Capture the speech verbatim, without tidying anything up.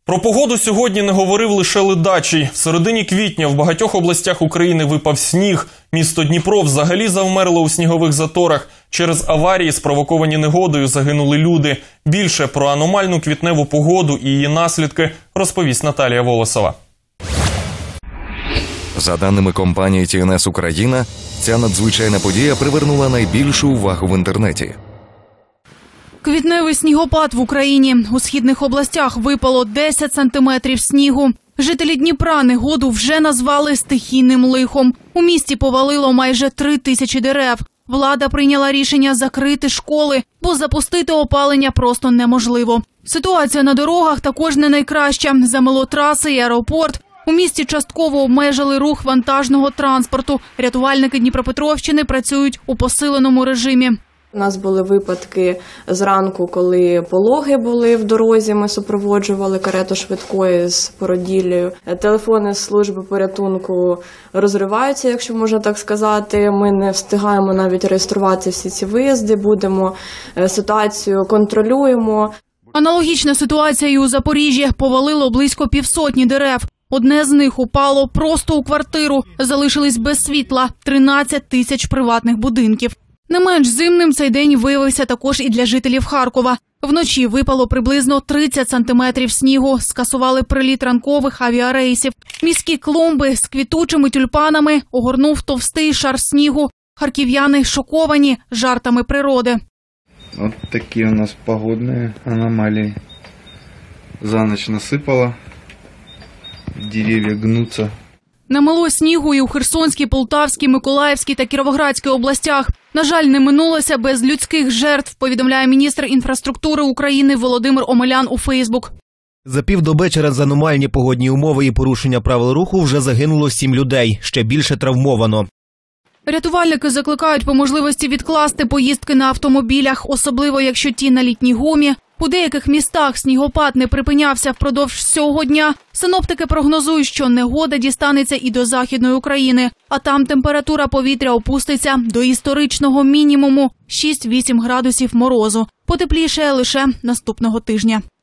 Про погоду сьогодні не говорив лише ледачий. В середині квітня в багатьох областях України випав сніг. Місто Дніпро взагалі завмерло у снігових заторах. Через аварії, спровоковані негодою, загинули люди. Більше про аномальну квітневу погоду і її наслідки розповість Наталія Волосова. За даними компанії Ті Ен Ес Україна, ця надзвичайна подія привернула найбільшу увагу в інтернеті. Квітневий снігопад в Україні. У східних областях випало десять сантиметрів снігу. Жителі Дніпра негоду вже назвали стихійним лихом. У місті повалило майже три тисячі дерев. Влада прийняла рішення закрити школи, бо запустити опалення просто неможливо. Ситуація на дорогах також не найкраща. Замело траси і аеропорт. У місті частково обмежили рух вантажного транспорту. Рятувальники Дніпропетровщини працюють у посиленому режимі. У нас були випадки зранку, коли пологи були в дорозі, ми супроводжували карету швидкої з породіллею. Телефони з служби порятунку розриваються, якщо можна так сказати. Ми не встигаємо навіть реєструвати всі ці виїзди, будемо ситуацію контролюємо. Аналогічна ситуація і у Запоріжжі. Повалило близько півсотні дерев. Одне з них упало просто у квартиру. Залишились без світла тринадцять тисяч приватних будинків. Не менш зимним цей день виявився також і для жителів Харкова. Вночі випало приблизно тридцять сантиметрів снігу, скасували приліт ранкових авіарейсів. Міські клумби з квітучими тюльпанами огорнув товстий шар снігу. Харків'яни шоковані жартами природи. Ось такі у нас погодні аномалії. За ніч насипало, дерев'я гнуться. Намело снігу і у Херсонській, Полтавській, Миколаївській та Кіровоградській областях. На жаль, не минулося без людських жертв, повідомляє міністр інфраструктури України Володимир Омелян у Фейсбук. За півдоби через аномальні погодні умови і порушення правил руху вже загинуло сім людей, ще більше травмовано. Рятувальники закликають по можливості відкласти поїздки на автомобілях, особливо якщо ті на літній гумі. У деяких містах снігопад не припинявся впродовж всього дня. Синоптики прогнозують, що негода дістанеться і до Західної України, а там температура повітря опуститься до історичного мінімуму – шість-вісім градусів морозу. Потепліше лише наступного тижня.